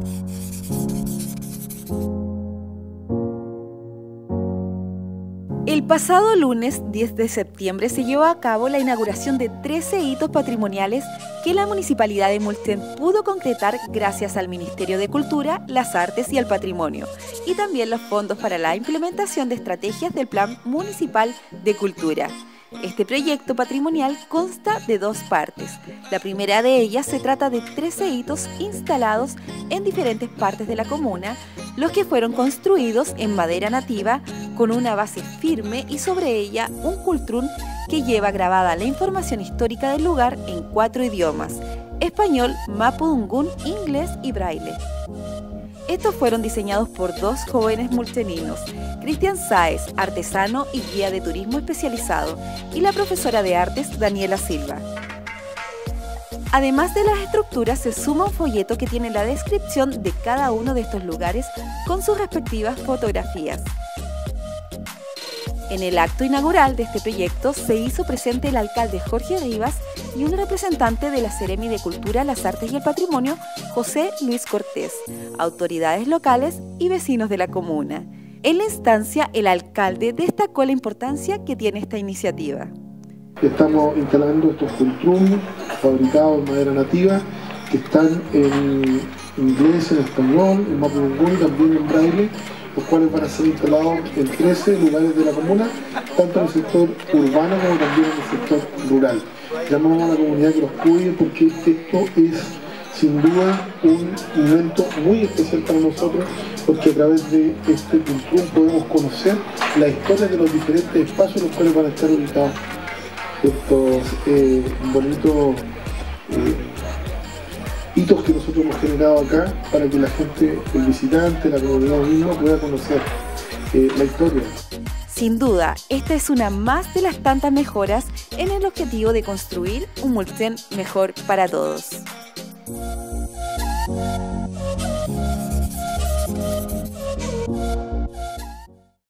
El pasado lunes 10 de septiembre se llevó a cabo la inauguración de 13 hitos patrimoniales que la Municipalidad de Mulchen pudo concretar gracias al Ministerio de Cultura, las Artes y el Patrimonio, y también los fondos para la implementación de estrategias del Plan Municipal de Cultura. Este proyecto patrimonial consta de dos partes. La primera de ellas se trata de 13 hitos instalados en diferentes partes de la comuna, los que fueron construidos en madera nativa con una base firme y sobre ella un cultrún que lleva grabada la información histórica del lugar en 4 idiomas: español, mapudungún, inglés y braille. Estos fueron diseñados por dos jóvenes mulcheninos, Cristian Sáez, artesano y guía de turismo especializado, y la profesora de artes Daniela Silva. Además de las estructuras, se suma un folleto que tiene la descripción de cada uno de estos lugares con sus respectivas fotografías. En el acto inaugural de este proyecto se hizo presente el alcalde Jorge Rivas y un representante de la Seremi de Cultura, las Artes y el Patrimonio, José Luis Cortés, autoridades locales y vecinos de la comuna. En la instancia, el alcalde destacó la importancia que tiene esta iniciativa. Estamos instalando estos cultrún fabricados en madera nativa que están en inglés, en español, en mapudungún y también en braille, los cuales van a ser instalados en 13 lugares de la comuna, tanto en el sector urbano como también en el sector rural. Llamamos a la comunidad que los cuide porque esto es sin duda un momento muy especial para nosotros, porque a través de este cultrún podemos conocer la historia de los diferentes espacios en los cuales van a estar ubicados estos bonitos hitos que nosotros hemos generado acá para que la gente, el visitante, la comunidad misma pueda conocer la historia. Sin duda, esta es una más de las tantas mejoras en el objetivo de construir un Mulchen mejor para todos.